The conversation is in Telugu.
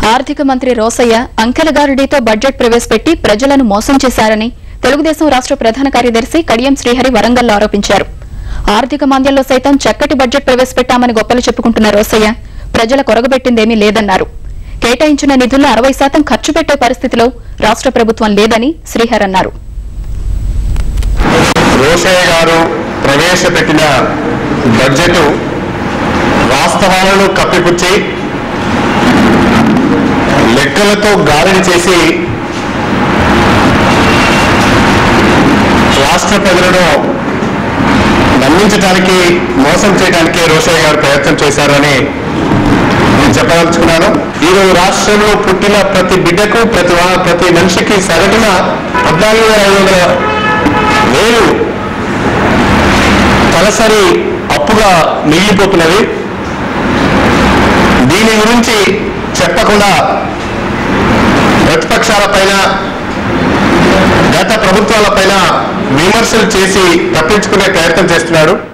ఆర్థిక మంత్రి రోసయ్య అంకెలగారుడితో బడ్జెట్ ప్రవేశపెట్టి ప్రజలను మోసం చేశారని తెలుగుదేశం రాష్ట్ర ప్రధాన కార్యదర్శి కడియం శ్రీహరి వరంగల్లో ఆరోపించారు. ఆర్థిక మాంద్యంలో సైతం చక్కటి బడ్జెట్ ప్రవేశపెట్టామని గొప్పలు చెప్పుకుంటున్న రోసయ్య ప్రజల కొరగబెట్టిందేమీ లేదన్నారు. కేటాయించిన నిధుల్లో 60% ఖర్చు పెట్టే పరిస్థితిలో రాష్ట్ర ప్రభుత్వం లేదని శ్రీహరి అన్నారు. రోసయ్య గారు ప్రవేశపెట్టిన బడ్జెట్ వాస్తవాలను కప్పిపుచ్చి లెక్కలతో గాలిని చేసి రాష్ట్ర ప్రజలను నమ్మించడానికి మోసం చేయడానికి రోసయ్య గారు ప్రయత్నం చేశారని నేను చెప్పదలుచుకున్నాను. ఈరోజు రాష్ట్రంలో పుట్టిన ప్రతి బిడ్డకు ప్రతి మనిషికి సగటున 14,500 తలసరి అప్పుగా మిగిలిపోతున్నది. దీని గురించి చెప్పకుండా ప్రతిపక్షాలపైన గత ప్రభుత్వాలపైన విమర్శలు చేసి తప్పించుకునే ప్రయత్నం చేస్తున్నాడు.